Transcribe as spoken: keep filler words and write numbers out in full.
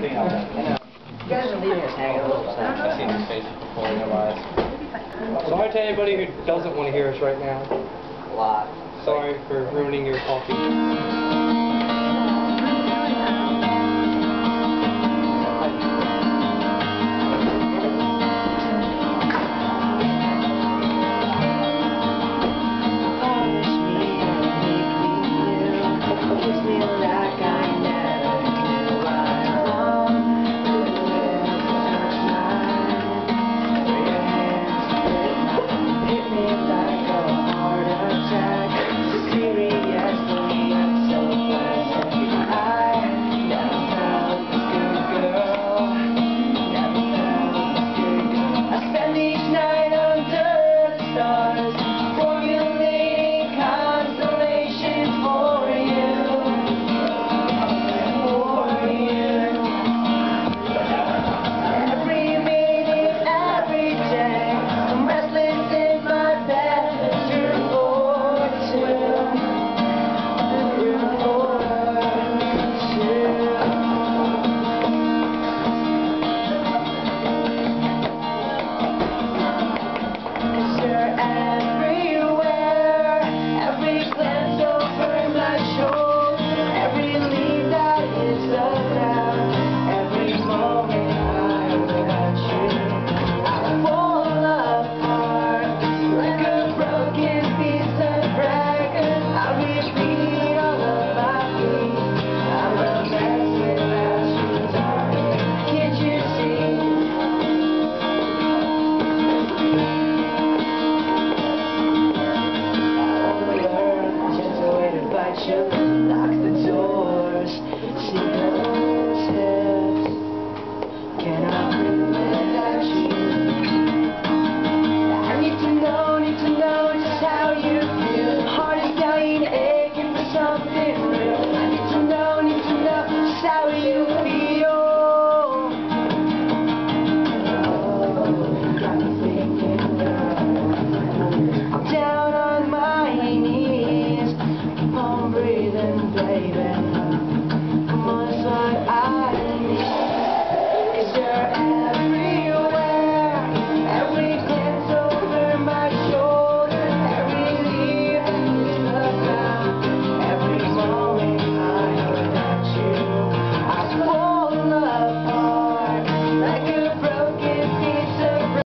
You guys are leaving us hanging a little bit. I've seen his face before in their lives. Sorry to anybody who doesn't want to hear us right now. A lot. Sorry for ruining your coffee.